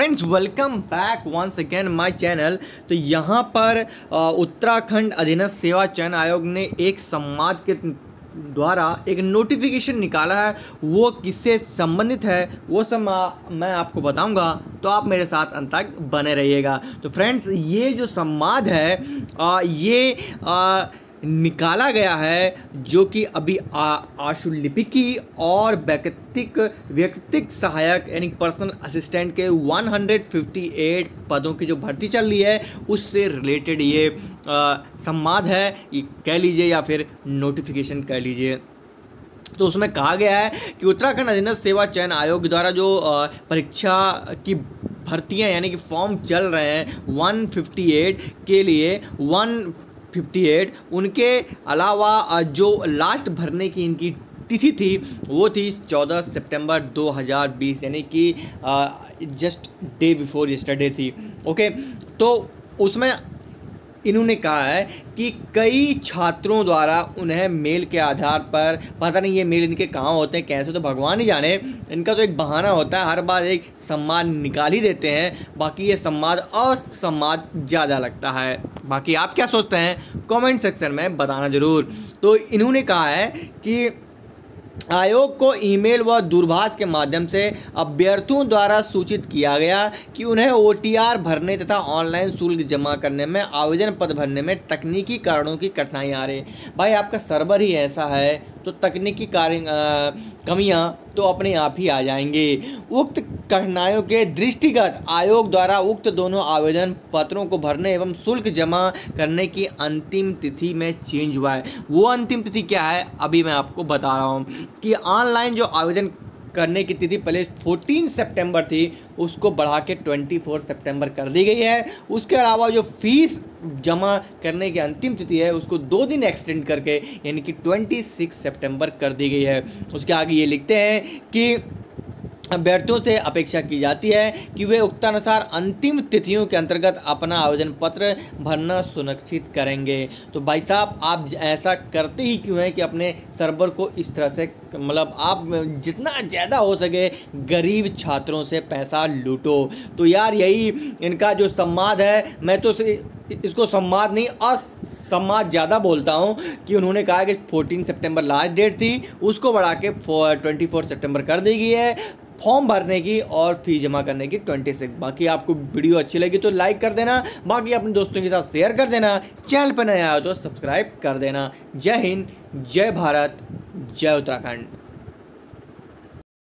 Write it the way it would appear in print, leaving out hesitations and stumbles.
Friends welcome back once again my channel. तो यहाँ पर उत्तराखंड अधीनस्थ सेवा चयन आयोग ने एक संवाद के द्वारा एक नोटिफिकेशन निकाला है। वो किससे संबंधित है वो सब मैं आपको बताऊंगा, तो आप मेरे साथ अंत तक बने रहिएगा। तो फ्रेंड्स ये जो संवाद है ये निकाला गया है, जो कि अभी आशुलिपिकी और व्यक्तिक सहायक यानी पर्सनल असिस्टेंट के 158 पदों की जो भर्ती चल रही है उससे रिलेटेड ये संवाद है, ये कह लीजिए या फिर नोटिफिकेशन कह लीजिए। तो उसमें कहा गया है कि उत्तराखंड अधीनस्थ सेवा चयन आयोग द्वारा जो परीक्षा की भर्तियां यानी कि फॉर्म चल रहे हैं 158 के लिए 158, उनके अलावा जो लास्ट भरने की इनकी तिथि थी वो थी 14 सितंबर 2020 यानी कि जस्ट डे बिफोर यस्टरडे थी। ओके, तो उसमें इन्होंने कहा है कि कई छात्रों द्वारा उन्हें मेल के आधार पर, पता नहीं ये मेल इनके कहाँ होते हैं कैसे, तो भगवान ही जाने, इनका तो एक बहाना होता है, हर बार एक सम्मान निकाल ही देते हैं, बाकी ये सम्मान असम्मान ज़्यादा लगता है। बाकी आप क्या सोचते हैं कमेंट सेक्शन में बताना ज़रूर। तो इन्होंने कहा है कि आयोग को ईमेल व दूरभाष के माध्यम से अभ्यर्थियों द्वारा सूचित किया गया कि उन्हें OTR भरने तथा ऑनलाइन शुल्क जमा करने में, आवेदन पत्र भरने में तकनीकी कारणों की कठिनाई आ रही। भाई आपका सर्वर ही ऐसा है तो तकनीकी कमियां तो अपने आप ही आ जाएंगे। उक्त कठिनाइयों के दृष्टिगत आयोग द्वारा उक्त दोनों आवेदन पत्रों को भरने एवं शुल्क जमा करने की अंतिम तिथि में चेंज हुआ है। वो अंतिम तिथि क्या है अभी मैं आपको बता रहा हूँ कि ऑनलाइन जो आवेदन करने की तिथि पहले 14 सितंबर थी उसको बढ़ा के 24 सितंबर कर दी गई है। उसके अलावा जो फीस जमा करने की अंतिम तिथि है उसको 2 दिन एक्सटेंड करके यानी कि 26 सितंबर कर दी गई है। उसके आगे ये लिखते हैं कि अभ्यर्थियों से अपेक्षा की जाती है कि वे उक्तानुसार अंतिम तिथियों के अंतर्गत अपना आवेदन पत्र भरना सुनिश्चित करेंगे। तो भाई साहब आप ऐसा करते ही क्यों हैं कि अपने सर्वर को इस तरह से, मतलब आप जितना ज़्यादा हो सके गरीब छात्रों से पैसा लूटो। तो यार यही इनका जो संवाद है, मैं तो इसको संवाद नहीं सम्मान ज़्यादा बोलता हूँ कि उन्होंने कहा कि 14 सितंबर लास्ट डेट थी, उसको बढ़ा के 24 सितंबर कर दी गई है फॉर्म भरने की और फीस जमा करने की 26। बाकी आपको वीडियो अच्छी लगी तो लाइक कर देना, बाकी अपने दोस्तों के साथ शेयर कर देना, चैनल पर नया हो तो सब्सक्राइब कर देना। जय हिंद, जय भारत, जय उत्तराखंड।